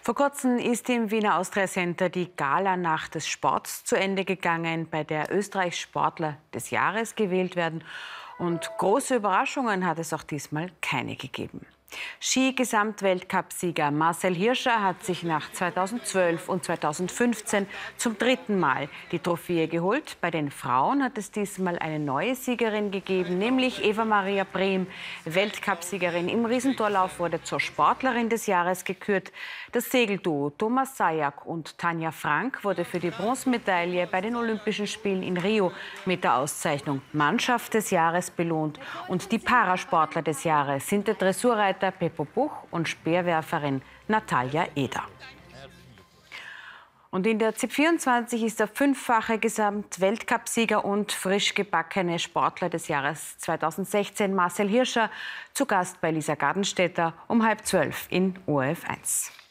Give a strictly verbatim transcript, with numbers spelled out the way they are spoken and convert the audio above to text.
Vor kurzem ist im Wiener Austria Center die Gala-Nacht des Sports zu Ende gegangen, bei der Österreichs Sportler des Jahres gewählt werden. Und große Überraschungen hat es auch diesmal keine gegeben. Ski-Gesamtweltcup-Sieger Marcel Hirscher hat sich nach zweitausendzwölf und zweitausendfünfzehn zum dritten Mal die Trophäe geholt. Bei den Frauen hat es diesmal eine neue Siegerin gegeben, nämlich Eva-Maria Brehm. Weltcupsiegerin im Riesentorlauf wurde zur Sportlerin des Jahres gekürt. Das Segelduo Thomas Sajak und Tanja Frank wurde für die Bronzemedaille bei den Olympischen Spielen in Rio mit der Auszeichnung Mannschaft des Jahres belohnt. Und die Parasportler des Jahres sind der Dressurreiter Peppo Buch und Speerwerferin Natalia Eder. Und in der Z vierundzwanzig ist der fünffache Gesamtweltcupsieger und frisch gebackene Sportler des Jahres zweitausendsechzehn Marcel Hirscher zu Gast bei Lisa Gardenstädter um halb zwölf in O R F eins.